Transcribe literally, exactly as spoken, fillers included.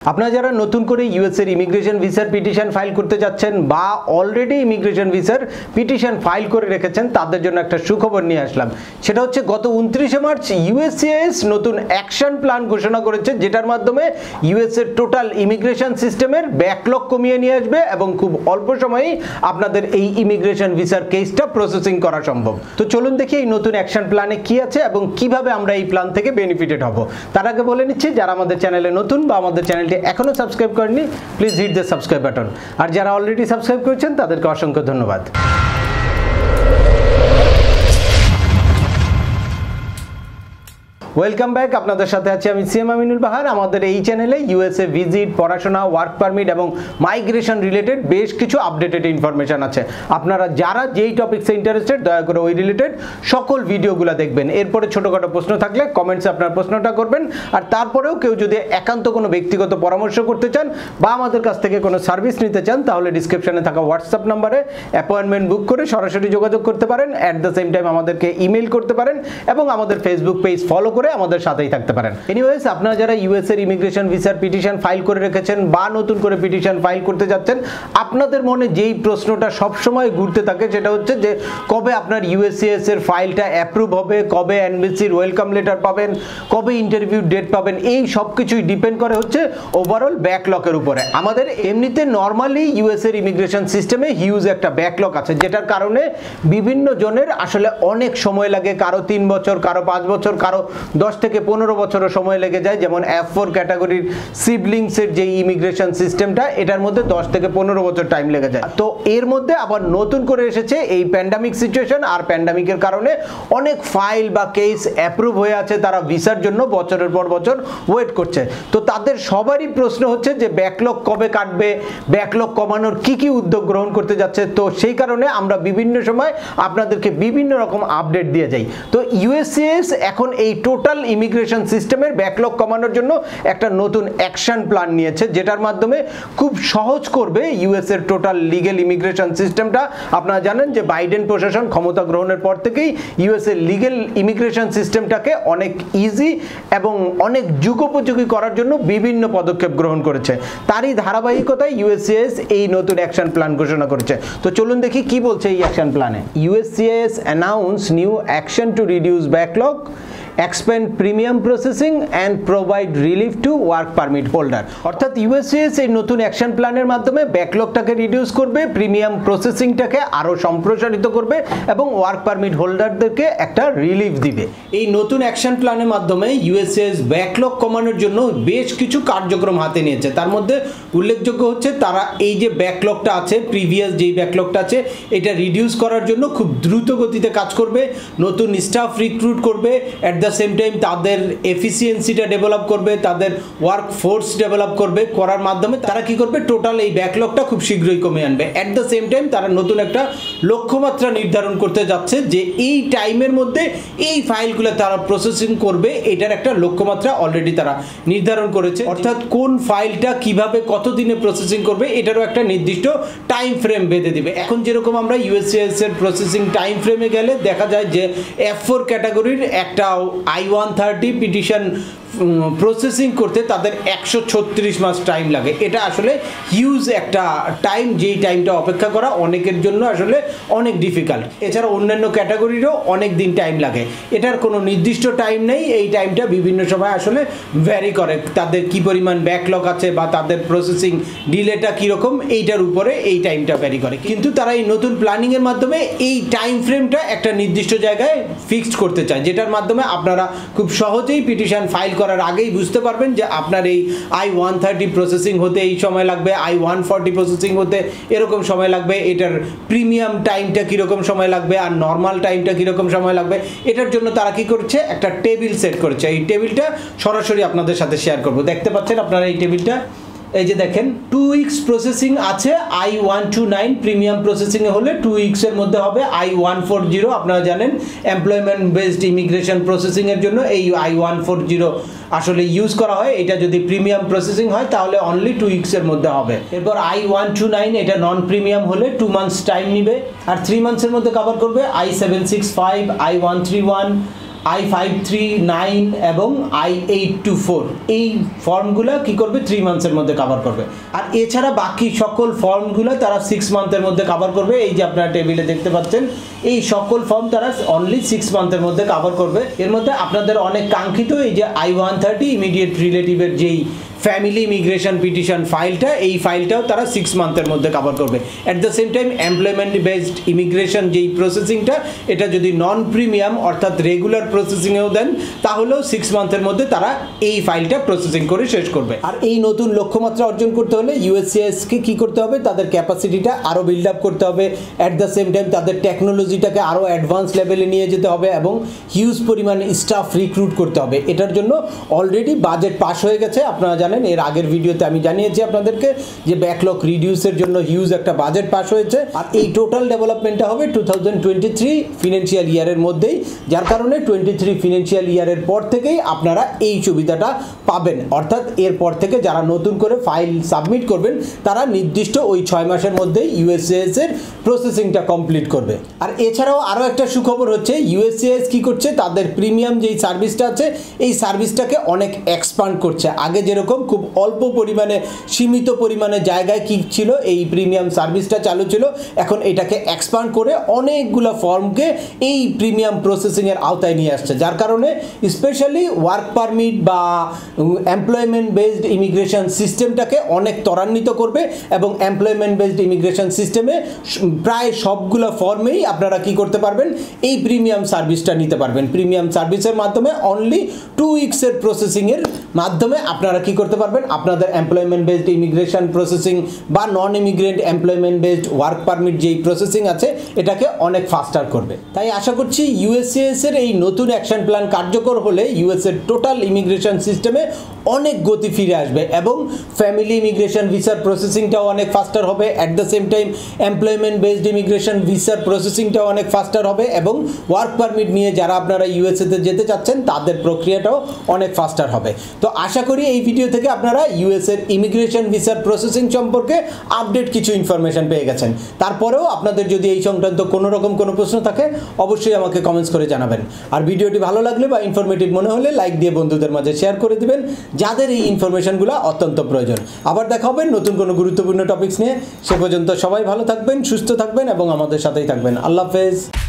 আপনারা যারা নতুন করে ইউএস এর ইমিগ্রেশন ভিসার পিটিশন ফাইল করতে যাচ্ছেন বা অলরেডি ইমিগ্রেশন ভিসার পিটিশন ফাইল করে রেখেছেন তাদের জন্য একটা সুখবর নিয়ে আসলাম। সেটা হচ্ছে গত উনত্রিশে মার্চ ইউএসসিআইএস নতুন অ্যাকশন প্ল্যান ঘোষণা করেছে, যেটার মাধ্যমে ইউএস এর টোটাল ইমিগ্রেশন সিস্টেমের ব্যাকলগ কমিয়ে নিয়ে আসবে এবং খুব অল্প সময়েই আপনাদের এই ইমিগ্রেশন ভিসার কেসটা প্রসেসিং করা সম্ভব। তো চলুন দেখি এই নতুন অ্যাকশন প্ল্যানে কি আছে এবং কিভাবে আমরা এই প্ল্যান থেকে বেনিফিটেড হব। তার আগে বলে নিচ্ছি, যারা আমাদের চ্যানেলে নতুন বা আমাদের চ্যানেলটি এখনো সাবস্ক্রাইব করেননি please hit the subscribe button, আর যারা অলরেডি সাবস্ক্রাইব করেছেন তাদেরকে অসংখ্য ধন্যবাদ। ওয়েলকাম ব্যাক, আপনাদের সাথে আছি আমি সিএম আমিনুল বাহার। আমাদের এই চ্যানেলে ইউএসএ ভিজিট, পড়াশোনা, ওয়ার্ক পারমিট এবং মাইগ্রেশন রিলেটেড বেশ কিছু আপডেটেড ইনফরমেশন আছে। আপনারা যারা যেই টপিকসে ইন্টারেস্টেড দয়া করে ওই রিলেটেড সকল ভিডিওগুলো দেখবেন। এরপরে ছোটোখাটো প্রশ্ন থাকলে কমেন্টসে আপনার প্রশ্নটা করবেন। আর তারপরেও কেউ যদি একান্ত কোনো ব্যক্তিগত পরামর্শ করতে চান বা আমাদের কাছ থেকে কোনো সার্ভিস নিতে চান তাহলে ডিসক্রিপশনে থাকা হোয়াটসঅ্যাপ নাম্বারে অ্যাপয়েন্টমেন্ট বুক করে সরাসরি যোগাযোগ করতে পারেন। অ্যাট দ্য সেম টাইম আমাদেরকে ইমেল করতে পারেন এবং আমাদের ফেসবুক পেজ ফলো করে আমাদের সাথেই থাকতে পারেন। এনিওয়েজ, আপনারা যারা ইউএস এর ইমিগ্রেশন ভিসার পিটিশন ফাইল করে রেখেছেন বা নতুন করে পিটিশন ফাইল করতে যাচ্ছেন, আপনাদের মনে যেই প্রশ্নটা সবসময় ঘুরতে থাকে সেটা হচ্ছে যে কবে আপনার ইউএসসিআইএস এর ফাইলটা অ্যাপ্রুভ হবে, কবে এনবিসির ওয়েলকাম লেটার পাবেন, কবে ইন্টারভিউ ডেট পাবেন। এই সব কিছুই ডিপেন্ড করে হচ্ছে ওভারঅল ব্যাকলগের উপরে। আমাদের এমনিতে নর্মালি ইউএস এর ইমিগ্রেশন সিস্টেমে হিউজ একটা ব্যাকলগ আছে, যেটার কারণে বিভিন্ন জনের আসলে অনেক সময় লাগে। কারো তিন বছর, কারো পাঁচ বছর, কারো দশ থেকে পনেরো বছরও সময় লেগে যায়। যেমন এফ ফোর ক্যাটাগরির সিবলিংসের যে ইমিগ্রেশন সিস্টেমটা, এটার মধ্যে দশ থেকে পনেরো বছর টাইম লেগে যায়। তো এর মধ্যে আবার নতুন করে এসেছে এই প্যান্ডামিক সিচুয়েশন, আর প্যান্ডামিকের কারণে অনেক ফাইল বা কেস অ্যাপ্রুভ হয়ে আছে, তারা ভিসার জন্য বছরের পর বছর ওয়েট করছে। তো তাদের সবারই প্রশ্ন হচ্ছে যে ব্যাকলগ কবে কাটবে, ব্যাকলগ কমানোর কি কি উদ্যোগ গ্রহণ করতে যাচ্ছে। তো সেই কারণে আমরা বিভিন্ন সময় আপনাদেরকে বিভিন্ন রকম আপডেট দিয়ে যাই। তো ইউএসসিআইএস এখন এই টোটাল ইমিগ্রেশন সিস্টেমের ব্যাকলগ কমানোর জন্য একটা নতুন অ্যাকশন প্ল্যান নিয়েছে, যেটার মাধ্যমে খুব সহজ করবে ইউএস এর টোটাল লিগ্যাল ইমিগ্রেশন সিস্টেমটা। আপনারা জানেন যে বাইডেন প্রশাসন ক্ষমতা গ্রহণের পর থেকেই ইউএস এর লিগ্যাল ইমিগ্রেশন সিস্টেমটাকে অনেক ইজি এবং অনেক যুগোপযোগী করার জন্য বিভিন্ন পদক্ষেপ গ্রহণ করেছে। তারই ধারাবাহিকতায় ইউএসসিআইএস এই নতুন অ্যাকশন প্ল্যান ঘোষণা করেছে। তো চলুন দেখি কি বলছে এই অ্যাকশন প্ল্যানে। USCIS announce new action to reduce backlog, expand premium processing and provide relief to work permit holder। অর্থাৎ ইউএসসিআইএস এই নতুন অ্যাকশন প্ল্যানের মাধ্যমে ব্যাকলগটাকে রিডিউস করবে, প্রিমিয়াম প্রসেসিংটাকে আরো সম্প্রসারিত করবে এবং ওয়ার্ক পারমিট হোল্ডারদেরকে একটা রিলিফ দিবে। এই নতুন অ্যাকশন প্ল্যানের মাধ্যমে ইউএসসিআইএস ব্যাকলগ কমানোর জন্য বেশ কিছু কার্যক্রম হাতে নিয়েছে। তার মধ্যে উল্লেখযোগ্য হচ্ছে তারা এই যে ব্যাকলগটা আছে, প্রিভিয়াস যেই ব্যাকলগটা আছে, এটা রিডিউস করার জন্য খুব দ্রুত গতিতে কাজ করবে, নতুন স্টাফ রিক্রুট করবে, অ্যাট দ্য সেম টাইম তাদের এফিসিয়েন্সিটা ডেভেলপ করবে, তাদের ওয়ার্ক ফোর্স ডেভেলপ করবে। করার মাধ্যমে তারা কি করবে, টোটাল এই ব্যাকলগটা খুব শীঘ্রই কমে আনবে। অ্যাট দ্য সেম টাইম তারা নতুন একটা লক্ষ্যমাত্রা নির্ধারণ করতে যাচ্ছে যে এই টাইমের মধ্যে এই ফাইলগুলো তারা প্রসেসিং করবে, এটার একটা লক্ষ্যমাত্রা অলরেডি তারা নির্ধারণ করেছে। অর্থাৎ কোন ফাইলটা কিভাবে কতদিনে প্রসেসিং করবে এটারও একটা নির্দিষ্ট টাইম ফ্রেম বেঁধে দিবে। এখন যেরকম আমরা ইউএসসিআইএস এর প্রসেসিং টাইম ফ্রেমে গেলে দেখা যায় যে এফ ফোর ক্যাটাগরির একটা I one thirty petition processing করতে তাদের একশো ছত্রিশ মাস টাইম লাগে। এটা আসলে হিউজ একটা টাইম, যেই টাইমটা অপেক্ষা করা অনেকের জন্য আসলে অনেক ডিফিকাল্ট। এছাড়া অন্যান্য ক্যাটাগরিরও অনেক দিন টাইম লাগে। এটার কোনো নির্দিষ্ট টাইম নেই, এই টাইমটা বিভিন্ন সময় আসলে ভ্যারি করে, তাদের কি পরিমাণ ব্যাকলগ আছে বা তাদের প্রসেসিং ডিলেটা কীরকম এইটার উপরে এই টাইমটা ভ্যারি করে। কিন্তু তারা এই নতুন প্ল্যানিংয়ের মাধ্যমে এই টাইম ফ্রেমটা একটা নির্দিষ্ট জায়গায় ফিক্সড করতে চায়, যেটার মাধ্যমে আপনারা খুব সহজেই পিটিশন ফাইল করার আগেই বুঝতে পারবেন যে আপনার এই আই ওয়ান থার্টি প্রসেসিং হতে এই সময় লাগবে, আই ওয়ান ফর্টি প্রসেসিং হতে এরকম সময় লাগবে, এটার প্রিমিয়াম টাইমটা কীরকম সময় লাগবে আর নর্মাল টাইমটা কীরকম সময় লাগবে। এটার জন্য তারা কি করছে, একটা টেবিল সেট করেছে। এই টেবিলটা সরাসরি আপনাদের সাথে শেয়ার করব। দেখতে পাচ্ছেন আপনারা এই টেবিলটা, এই যে দেখেন টু উইক্স প্রসেসিং আছে I one two nine, premium প্রসেসিংয়ে হলে টু উইক্সের মধ্যে হবে আই ওয়ান ফোর জিরো। আপনারা জানেন এমপ্লয়মেন্ট বেসড ইমিগ্রেশন প্রসেসিংয়ের জন্য এই আই ওয়ান ফোর জিরো আসলে ইউজ করা হয়। এটা যদি প্রিমিয়াম প্রসেসিং হয় তাহলে অনলি টু উইক্সের মধ্যে হবে। এরপর আই ওয়ান টু নাইন এটা নন প্রিমিয়াম হলে টু মান্থস টাইম নিবে, আর থ্রি মান্থসের মধ্যে কভার করবে I seven six five, I one three one, I five three nine এবং আই এইট টু ফোর এই ফর্মগুলো কি করবে থ্রি মান্থসের মধ্যে কভার করবে। আর এছাড়া বাকি সকল ফর্মগুলো তারা সিক্স মান্থের মধ্যে কভার করবে। এই যে আপনারা টেবিলে দেখতে পাচ্ছেন এই সকল ফর্ম তারা অনলি সিক্স মান্থের মধ্যে কভার করবে। এর মধ্যে আপনাদের অনেক কাঙ্ক্ষিত এই যে আই ওয়ান থার্টি ইমিডিয়েট রিলেটিভের যেই ফ্যামিলি ইমিগ্রেশন পিটিশন ফাইলটা, এই ফাইলটাও তারা সিক্স মান্থের মধ্যে কভার করবে। At the same time employment based immigration যেই প্রসেসিংটা, এটা যদি নন প্রিমিয়াম অর্থাৎ রেগুলার প্রসেসিংয়েও দেন তাহলেও সিক্স মান্থের মধ্যে তারা এই ফাইলটা প্রসেসিং করে শেষ করবে। আর এই নতুন লক্ষ্যমাত্রা অর্জন করতে হলে ইউএসসিআইএসকে কী করতে হবে, তাদের ক্যাপাসিটিটা আরও বিল্ড আপ করতে হবে। অ্যাট দ্য সেম টাইম তাদের টেকনোলজিটাকে আরও অ্যাডভান্স লেভেলে নিয়ে যেতে হবে এবং হিউজ পরিমাণ স্টাফ রিক্রুট করতে হবে। এটার জন্য অলরেডি বাজেট পাস হয়ে গেছে। আপনারা জানেন এর আগের ভিডিওতে আমি জানিয়েছি আপনাদেরকে যে ব্যাকলগ রিডিউসের জন্য হিউজ একটা বাজেট পাস হয়েছে। আর এই টোটাল ডেভেলপমেন্টটা হবে two thousand twenty three financial ইয়ারের মধ্যেই, যার কারণে টোয়েন্টি থ্রি ফিনান্সিয়াল ইয়ারের পর থেকেই আপনারা এই সুবিধাটা পাবেন। অর্থাৎ এরপর থেকে যারা নতুন করে ফাইল সাবমিট করবেন তারা নির্দিষ্ট ওই ছয় মাসের মধ্যেই ইউএসসিআইএস এর প্রসেসিংটা কমপ্লিট করবে। আর এছাড়াও আরও একটা সুখবর হচ্ছে ইউএসসিআইএস কী করছে, তাদের প্রিমিয়াম যেই সার্ভিসটা আছে এই সার্ভিসটাকে অনেক এক্সপান্ড করছে। আগে যেরকম খুব অল্প পরিমাণে সীমিত পরিমাণে জায়গায় কি ছিল এই প্রিমিয়াম সার্ভিসটা চালু ছিল, এখন এটাকে এক্সপান্ড করে অনেকগুলো ফর্মকে এই প্রিমিয়াম প্রসেসিংয়ের আওতায় নিয়ে আসছে, যার কারণে স্পেশালি ওয়ার্ক পারমিট বা এমপ্লয়মেন্ট বেসড ইমিগ্রেশন সিস্টেমটাকে অনেক ত্বরান্বিত করবে এবং এমপ্লয়মেন্ট বেসড ইমিগ্রেশন সিস্টেমে প্রায় সবগুলো ফর্মেই আপনারা কি করতে পারবেন, এই প্রিমিয়াম সার্ভিসটা নিতে পারবেন। প্রিমিয়াম সার্ভিসের মাধ্যমে অনলি টু উইক্সের প্রসেসিংয়ের মাধ্যমে আপনারা কি করতে পারবেন, আপনাদের এমপ্লয়মেন্ট বেসড ইমিগ্রেশন প্রসেসিং বা non immigrant employment based work permit যেই প্রসেসিং আছে এটাকে অনেক ফাস্টার করবে। তাই আশা করছি ইউএসসিআইএস এর এই নতুন অ্যাকশন প্ল্যান কার্যকর হলে ইউএস এর টোটাল ইমিগ্রেশন সিস্টেমে অনেক গতি ফিরে আসবে এবং ফ্যামিলি ইমিগ্রেশন ভিসার প্রসেসিংটাও অনেক ফাস্টার হবে। At the same time employment based immigration ভিসার প্রসেসিংটাও অনেক ফাস্টার হবে এবং ওয়ার্ক পারমিট নিয়ে যারা আপনারা ইউএসএতে যেতে চাচ্ছেন তাদের প্রক্রিয়াটাও অনেক ফাস্টার হবে। তো আশা করি এই ভিডিও থেকে আপনারা ইউএস এর ইমিগ্রেশন ভিসার প্রসেসিং সম্পর্কে আপডেট কিছু ইনফরমেশন পেয়ে গেছেন। তারপরেও আপনাদের যদি এই সংক্রান্ত কোনো রকম কোনো প্রশ্ন থাকে অবশ্যই আমাকে কমেন্টস করে জানাবেন। আর ভিডিওটি ভালো লাগলে বা ইনফরমেটিভ মনে হলে লাইক দিয়ে বন্ধুদের মাঝে শেয়ার করে দিবেন যাদের এই ইনফরমেশনগুলো অত্যন্ত প্রয়োজন। আবার দেখা হবে নতুন কোনো গুরুত্বপূর্ণ টপিকস নিয়ে। সে পর্যন্ত সবাই ভালো থাকবেন, সুস্থ থাকবেন এবং আমাদের সাথেই থাকবেন। আল্লাহ হাফেজ।